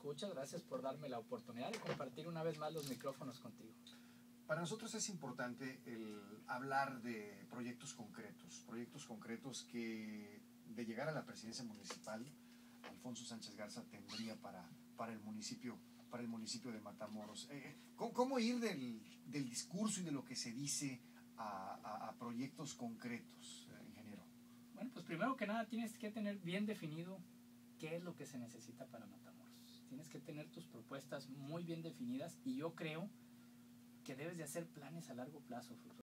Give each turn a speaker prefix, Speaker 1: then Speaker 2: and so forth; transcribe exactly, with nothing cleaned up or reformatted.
Speaker 1: escuchas, gracias por darme la oportunidad de compartir una vez más los micrófonos contigo.
Speaker 2: Para nosotros es importante el hablar de proyectos concretos, proyectos concretos que de llegar a la presidencia municipal, Alfonso Sánchez Garza tendría para, para, el, municipio, para el municipio de Matamoros. Eh, ¿cómo, ¿Cómo ir del, del discurso y de lo que se dice a, a, a proyectos concretos, eh, ingeniero?
Speaker 1: Bueno, pues primero que nada tienes que tener bien definido qué es lo que se necesita para Matamoros. Tienes que tener tus propuestas muy bien definidas y yo creo que debes de hacer planes a largo plazo.